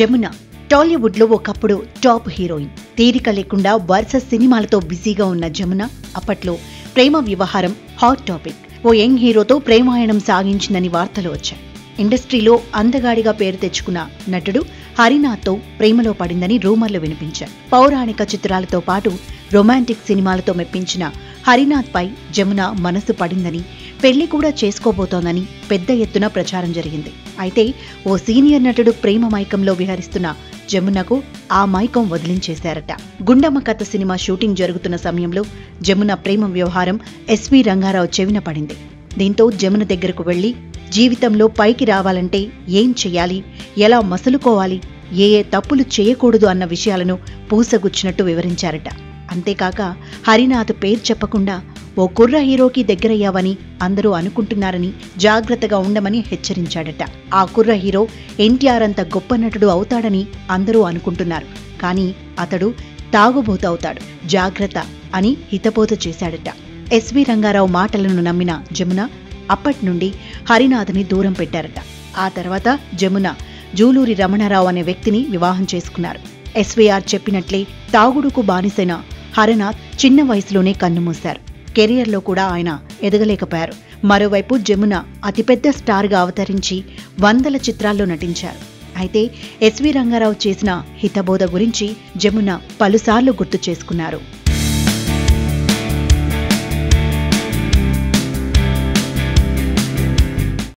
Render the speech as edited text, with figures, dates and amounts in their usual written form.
జమున టాలీవుడ్ లో ఒకప్పుడు top heroine. తీరిక లేకుండా వరుస సినిమాలతో బిజీగా ఉన్న జమున అప్పట్లో ప్రేమ వ్యవహారం హాట్ టాపిక్. ఓ యంగ్ హీరోతో ప్రేమాయణం సాగించిందని వార్తలు వచ్చాయి. ఇండస్ట్రీలో అందగాడిగా పేరు తెచ్చుకున్న నటుడు హరినాథ్తో ప్రేమలో పడిందని రూమర్లు వినిపించాయి. పౌరాణిక చిత్రాలతో పాటు రొమాంటిక్ సినిమాలతో మెప్పించిన హరినాథ్ పై జమున మనసు పడిందని, పెళ్లి కూడా చేసుకోబోతోందని పెద్ద ఎత్తున ప్రచారం జరిగింది. అయితే ఓ సీనియర్ నటుడు ప్రేమ మైకంలో విహరిస్తున్న జమునకు ఆ మైకం వదిలించేశారట. గుండమ్మ కథ సినిమా షూటింగ్ జరుగుతున్న సమయంలో జమున ప్రేమ వ్యవహారం ఎస్వి రంగారావు చెవిన పడింది. దీంతో జమున దగ్గరకు వెళ్లి జీవితంలో పైకి రావాలంటే ఏం చెయ్యాలి, ఎలా మసులుకోవాలి, ఏ తప్పులు చేయకూడదు అన్న విషయాలను పూసగుచ్చినట్టు వివరించారట. అంతేకాక హరినాథ్ పేరు చెప్పకుండా ఓ కుర్ర హీరోకి దగ్గరయ్యావని అందరూ అనుకుంటున్నారని జాగ్రత్తగా ఉండమని హెచ్చరించాడట. ఆ కుర్ర హీరో ఎన్టీఆర్ అంత గొప్ప నటుడు అవుతాడని అందరూ అనుకుంటున్నారు, కానీ అతడు తాగుబోతవుతాడు, జాగ్రత్త అని హితబోధ చేశాడట. ఎస్వి రంగారావు మాటలను నమ్మిన జమున అప్పటి నుండి హరినాథ్ని దూరం పెట్టారట. ఆ తర్వాత జమున జూలూరి రమణారావు అనే వ్యక్తిని వివాహం చేసుకున్నారు. ఎస్వీఆర్ చెప్పినట్లే తాగుడుకు బానిసైన హరినాథ్ చిన్న వయసులోనే కన్నుమూశారు. కెరియర్లో కూడా ఆయన ఎదగలేకపోయారు. మరోవైపు జమున అతిపెద్ద స్టార్గా అవతరించి వందల చిత్రాల్లో నటించారు. అయితే ఎస్వి రంగారావు చేసిన హితబోధ గురించి జమున పలుసార్లు గుర్తు చేసుకున్నారు.